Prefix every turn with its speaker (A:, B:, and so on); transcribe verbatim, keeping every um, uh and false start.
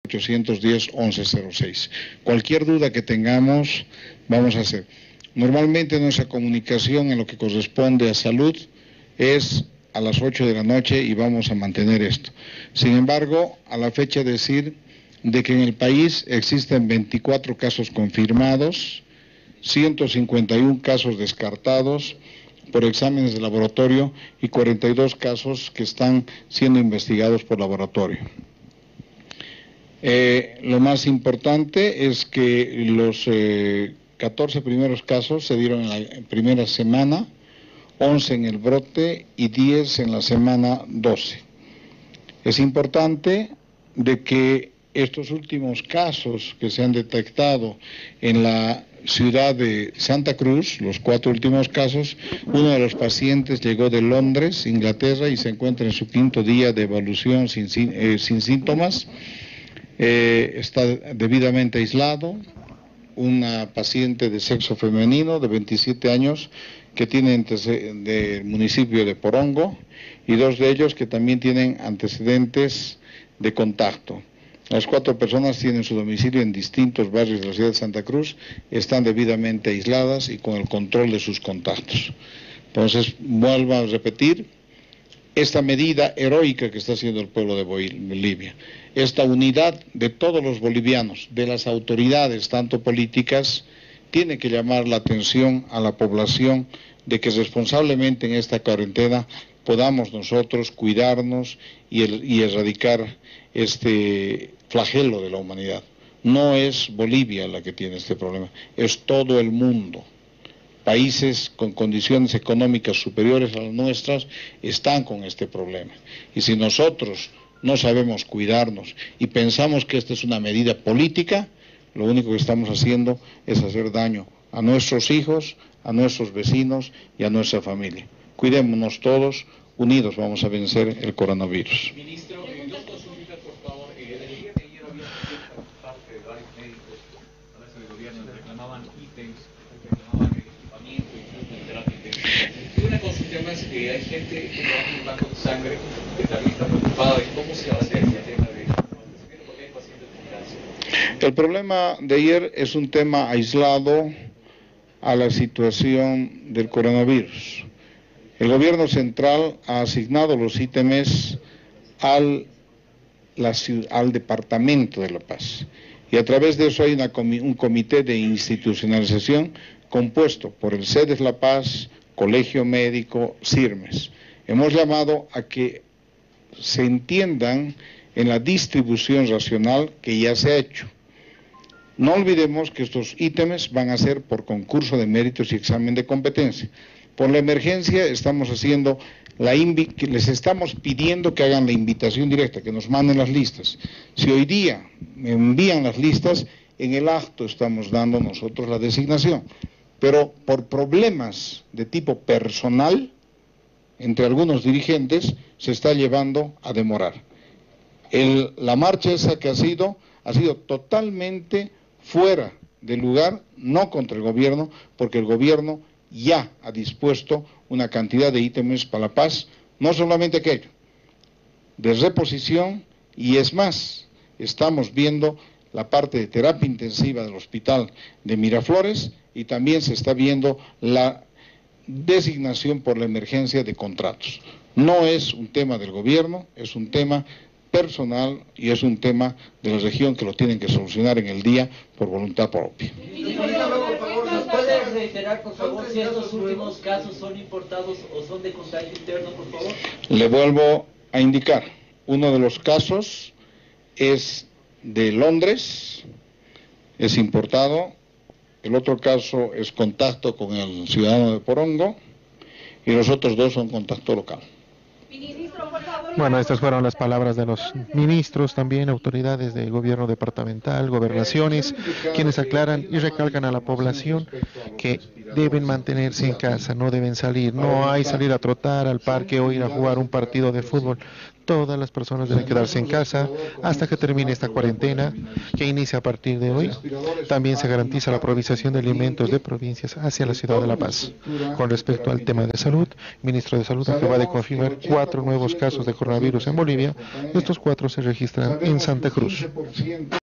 A: ochocientos diez, once cero seis. Cualquier duda que tengamos, vamos a hacer. Normalmente nuestra comunicación en lo que corresponde a salud es a las ocho de la noche y vamos a mantener esto. Sin embargo, a la fecha decir de que en el país existen veinticuatro casos confirmados, ciento cincuenta y uno casos descartados por exámenes de laboratorio y cuarenta y dos casos que están siendo investigados por laboratorio. Eh, lo más importante es que los eh, catorce primeros casos se dieron en la primera semana, once en el brote y diez en la semana doce. Es importante de que estos últimos casos que se han detectado en la ciudad de Santa Cruz, los cuatro últimos casos, uno de los pacientes llegó de Londres, Inglaterra, y se encuentra en su quinto día de evolución sin, eh, sin síntomas, eh, está debidamente aislado. Una paciente de sexo femenino de veintisiete años que tiene antecedentes del municipio de Porongo y dos de ellos que también tienen antecedentes de contacto. Las cuatro personas tienen su domicilio en distintos barrios de la ciudad de Santa Cruz, están debidamente aisladas y con el control de sus contactos. Entonces, vuelvo a repetir, esta medida heroica que está haciendo el pueblo de Bolivia, esta unidad de todos los bolivianos, de las autoridades, tanto políticas, tiene que llamar la atención a la población de que responsablemente en esta cuarentena podamos nosotros cuidarnos y, el, y erradicar este flagelo de la humanidad. No es Bolivia la que tiene este problema, es todo el mundo. Países con condiciones económicas superiores a las nuestras están con este problema. Y si nosotros no sabemos cuidarnos y pensamos que esta es una medida política, lo único que estamos haciendo es hacer daño a nuestros hijos, a nuestros vecinos y a nuestra familia. Cuidémonos todos, unidos vamos a vencer el coronavirus.
B: Ministro, eh, dos consultas, por favor. Eh, el día de ayer había por parte de varios médicos, a veces del gobierno, que reclamaban ítems, reclamaban equipamiento, incluso en terapia intensiva. Y una consulta más, que hay gente que trabaja en un banco de sangre que también está preocupada de cómo se va a hacer el tema de abastecimiento porque hay pacientes con cáncer.
A: El problema de ayer es un tema aislado a la situación del coronavirus. El gobierno central ha asignado los ítems al, la, al departamento de La Paz y a través de eso hay una, un comité de institucionalización compuesto por el C E D E S La Paz, Colegio Médico, CIRMES. Hemos llamado a que se entiendan en la distribución racional que ya se ha hecho. No olvidemos que estos ítems van a ser por concurso de méritos y examen de competencia. Por la emergencia estamos haciendo la invi les estamos pidiendo que hagan la invitación directa, que nos manden las listas. Si hoy día me envían las listas, en el acto estamos dando nosotros la designación. Pero por problemas de tipo personal, entre algunos dirigentes, se está llevando a demorar. El, la marcha esa que ha sido, ha sido totalmente fuera de lugar, no contra el gobierno, porque el gobierno ya ha dispuesto una cantidad de ítems para La Paz, no solamente aquello, de reposición, y es más, estamos viendo la parte de terapia intensiva del hospital de Miraflores y también se está viendo la designación por la emergencia de contratos. No es un tema del gobierno, es un tema personal y es un tema de la región que lo tienen que solucionar en el día por voluntad propia.
C: ¿Nos puede reiterar, por favor, si estos últimos casos son importados o son de contagio interno, por favor?
A: Le vuelvo a indicar, uno de los casos es de Londres, es importado, el otro caso es contacto con el ciudadano de Porongo y los otros dos son contacto local.
D: Bueno, estas fueron las palabras de los ministros, también autoridades del gobierno departamental, gobernaciones, quienes aclaran y recalcan a la población que deben mantenerse en casa, no deben salir, no hay salir a trotar al parque o ir a jugar un partido de fútbol, Todas las personas deben quedarse en casa hasta que termine esta cuarentena, que inicia a partir de hoy. También se garantiza la provisión de alimentos de provincias hacia la ciudad de La Paz. Con respecto al tema de salud, el ministro de Salud acaba de confirmar cuatro nuevos casos de coronavirus en Bolivia. Estos cuatro se registran en Santa Cruz.